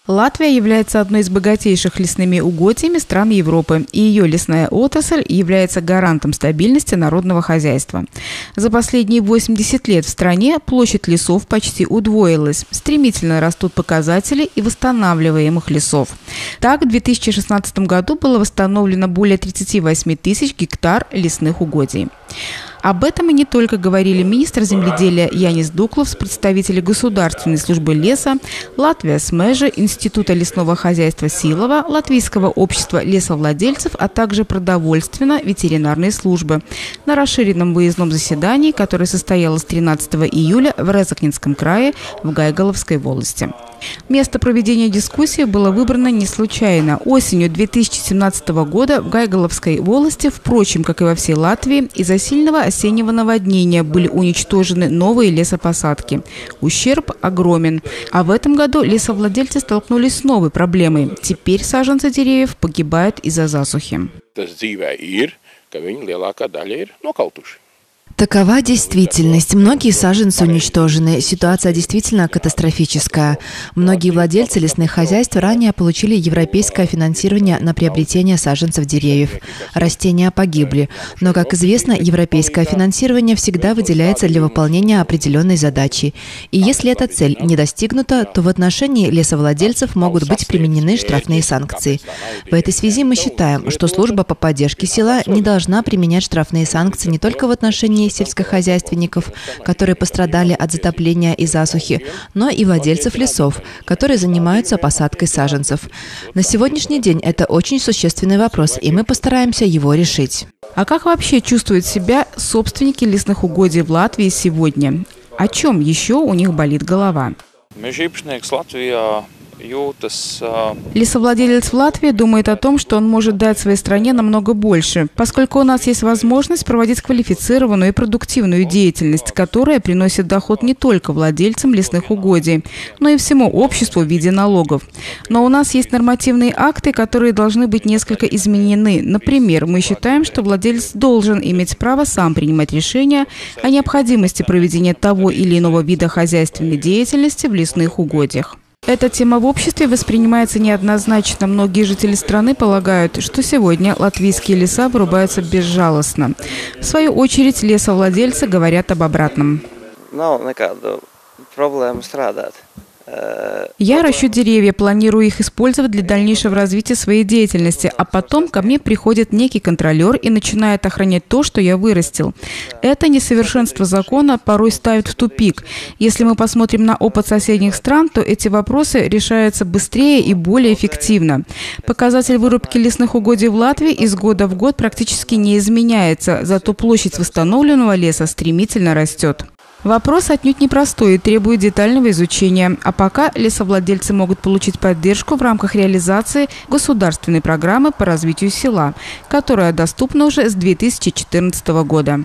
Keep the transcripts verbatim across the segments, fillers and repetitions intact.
Латвия является одной из богатейших лесными угодьями стран Европы, и ее лесная отрасль является гарантом стабильности народного хозяйства. За последние восемьдесят лет в стране площадь лесов почти удвоилась. Стремительно растут показатели и восстанавливаемых лесов. Так, в две тысячи шестнадцатом году было восстановлено более тридцати восьми тысяч гектар лесных угодий. Об этом и не только говорили министр земледелия Янис Дукловс, представители Государственной службы леса, Латвия СМЭЖа, Института лесного хозяйства Силова, Латвийского общества лесовладельцев, а также продовольственно-ветеринарной службы на расширенном выездном заседании, которое состоялось тринадцатого июля в Резакненском крае в Гайгаловской волости. Место проведения дискуссии было выбрано не случайно. Осенью две тысячи семнадцатого года в Гайгаловской волости, впрочем, как и во всей Латвии, из-за сильного осеннего наводнения были уничтожены новые лесопосадки. Ущерб огромен. А в этом году лесовладельцы столкнулись с новой проблемой. Теперь саженцы деревьев погибают из-за засухи. Такова действительность. Многие саженцы уничтожены. Ситуация действительно катастрофическая. Многие владельцы лесных хозяйств ранее получили европейское финансирование на приобретение саженцев деревьев. Растения погибли. Но, как известно, европейское финансирование всегда выделяется для выполнения определенной задачи. И если эта цель не достигнута, то в отношении лесовладельцев могут быть применены штрафные санкции. В этой связи мы считаем, что служба по поддержке села не должна применять штрафные санкции не только в отношении сельскохозяйственников, которые пострадали от затопления и засухи, но и владельцев лесов, которые занимаются посадкой саженцев. На сегодняшний день это очень существенный вопрос, и мы постараемся его решить. А как вообще чувствуют себя собственники лесных угодий в Латвии сегодня? О чем еще у них болит голова? Лесовладелец в Латвии думает о том, что он может дать своей стране намного больше, поскольку у нас есть возможность проводить квалифицированную и продуктивную деятельность, которая приносит доход не только владельцам лесных угодий, но и всему обществу в виде налогов. Но у нас есть нормативные акты, которые должны быть несколько изменены. Например, мы считаем, что владелец должен иметь право сам принимать решения о необходимости проведения того или иного вида хозяйственной деятельности в лесных угодьях. Эта тема в обществе воспринимается неоднозначно. Многие жители страны полагают, что сегодня латвийские леса вырубаются безжалостно. В свою очередь, лесовладельцы говорят об обратном. Я ращу деревья, планирую их использовать для дальнейшего развития своей деятельности, а потом ко мне приходит некий контролер и начинает охранять то, что я вырастил. Это несовершенство закона порой ставит в тупик. Если мы посмотрим на опыт соседних стран, то эти вопросы решаются быстрее и более эффективно. Показатель вырубки лесных угодий в Латвии из года в год практически не изменяется, зато площадь восстановленного леса стремительно растет. Вопрос отнюдь непростой и требует детального изучения. А пока лесовладельцы могут получить поддержку в рамках реализации государственной программы по развитию села, которая доступна уже с две тысячи четырнадцатого года.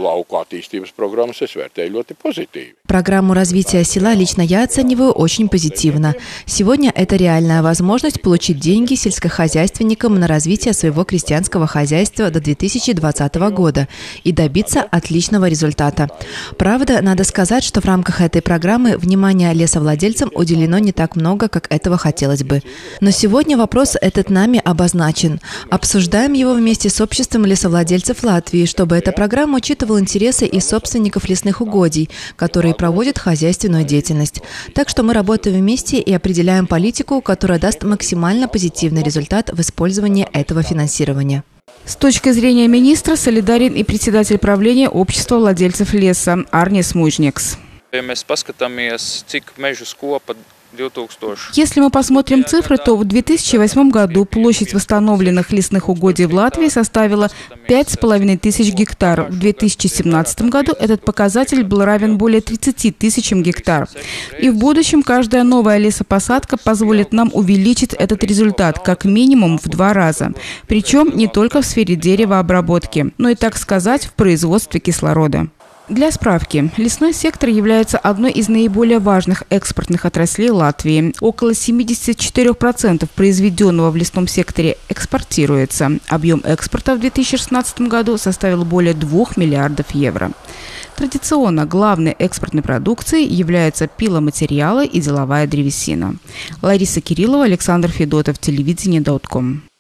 Программу развития села лично я оцениваю очень позитивно. Сегодня это реальная возможность получить деньги сельскохозяйственникам на развитие своего крестьянского хозяйства до две тысячи двадцатого года и добиться отличного результата. Правда, надо сказать, что в рамках этой программы внимания лесовладельцам уделено не так много, как этого хотелось бы. Но сегодня вопрос этот нами обозначен. Обсуждаем его вместе с обществом лесовладельцев Латвии, чтобы эта программа учитывала интересы и собственников лесных угодий, которые проводят хозяйственную деятельность. Так что мы работаем вместе и определяем политику, которая даст максимально позитивный результат в использовании этого финансирования. С точки зрения министра солидарен и председатель правления общества владельцев леса Арнис Мужникс. Если мы посмотрим цифры, то в две тысячи восьмом году площадь восстановленных лесных угодий в Латвии составила пять с половиной тысяч гектар. В две тысячи семнадцатом году этот показатель был равен более тридцати тысячам гектар. И в будущем каждая новая лесопосадка позволит нам увеличить этот результат как минимум в два раза. Причем не только в сфере деревообработки, но и, так сказать, в производстве кислорода. Для справки, лесной сектор является одной из наиболее важных экспортных отраслей Латвии. Около семьдесят четыре процента произведенного в лесном секторе экспортируется. Объем экспорта в две тысячи шестнадцатом году составил более двух миллиардов евро. Традиционно главной экспортной продукцией являются пиломатериалы и деловая древесина. Лариса Кириллова, Александр Федотов, телевидение точка ком.